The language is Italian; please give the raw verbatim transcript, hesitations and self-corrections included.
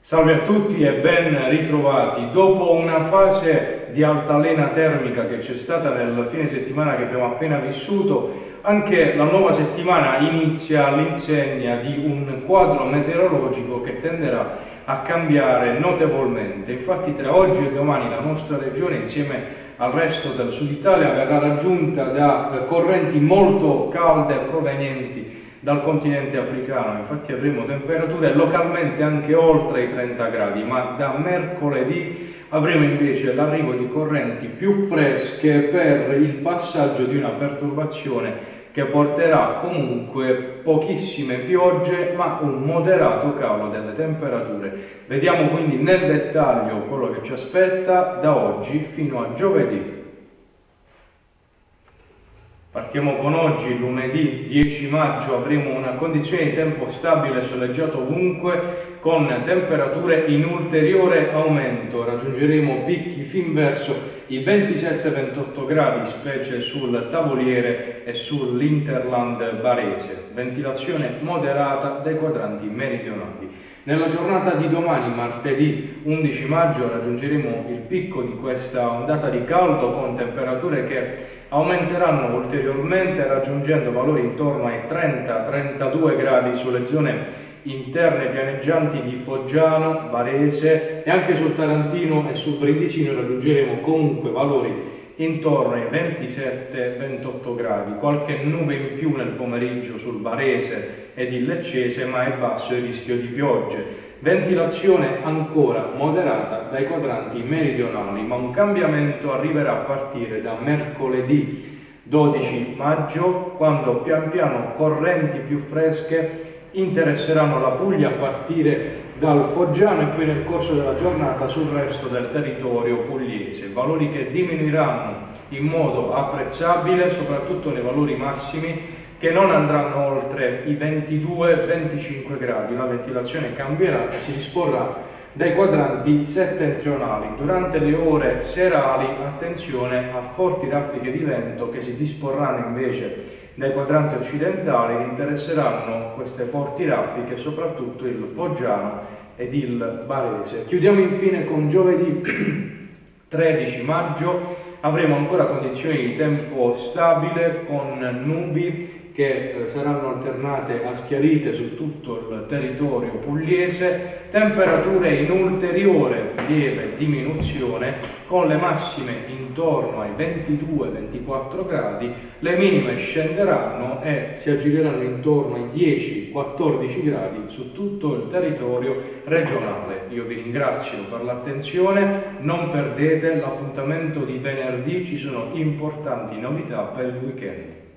Salve a tutti e ben ritrovati. Dopo una fase di altalena termica che c'è stata nel fine settimana che abbiamo appena vissuto, anche la nuova settimana inizia all'insegna di un quadro meteorologico che tenderà a cambiare notevolmente. Infatti tra oggi e domani la nostra regione, insieme al resto del sud Italia, verrà raggiunta da correnti molto calde provenienti dal continente africano. Infatti avremo temperature localmente anche oltre i trenta gradi, ma da mercoledì avremo invece l'arrivo di correnti più fresche per il passaggio di una perturbazione che porterà comunque pochissime piogge ma un moderato calo delle temperature. Vediamo quindi nel dettaglio quello che ci aspetta da oggi fino a giovedì. Partiamo con oggi, lunedì dieci maggio, avremo una condizione di tempo stabile e soleggiato ovunque, con temperature in ulteriore aumento. Raggiungeremo picchi fin verso i ventisette ventotto gradi, specie sul Tavoliere e sull'Interland barese. Ventilazione moderata dei quadranti meridionali. Nella giornata di domani, martedì undici maggio, raggiungeremo il picco di questa ondata di caldo con temperature che aumenteranno ulteriormente, raggiungendo valori intorno ai trenta trentadue gradi sulle zone interne pianeggianti di Foggiano, Varese e anche sul Tarantino e sul Brindisino raggiungeremo comunque valori intorno ai ventisette ventotto gradi. Qualche nube in più nel pomeriggio sul Varese ed il Leccese, ma è basso il rischio di piogge. Ventilazione ancora moderata dai quadranti meridionali, ma un cambiamento arriverà a partire da mercoledì dodici maggio, quando pian piano correnti più fresche interesseranno la Puglia a partire dal Foggiano e poi nel corso della giornata sul resto del territorio pugliese. Valori che diminuiranno in modo apprezzabile, soprattutto nei valori massimi, che non andranno oltre i ventidue venticinque gradi. La ventilazione cambierà e si disporrà dai quadranti settentrionali. Durante le ore serali attenzione a forti raffiche di vento che si disporranno invece dai quadranti occidentali, che interesseranno queste forti raffiche soprattutto il Foggiano ed il Barese. Chiudiamo infine con giovedì tredici maggio, avremo ancora condizioni di tempo stabile con nubi che saranno alternate a schiarite su tutto il territorio pugliese, temperature in ulteriore lieve diminuzione con le massime intorno ai ventidue ventiquattro gradi, le minime scenderanno e si aggireranno intorno ai dieci quattordici gradi su tutto il territorio regionale. Io vi ringrazio per l'attenzione, non perdete l'appuntamento di venerdì, ci sono importanti novità per il weekend.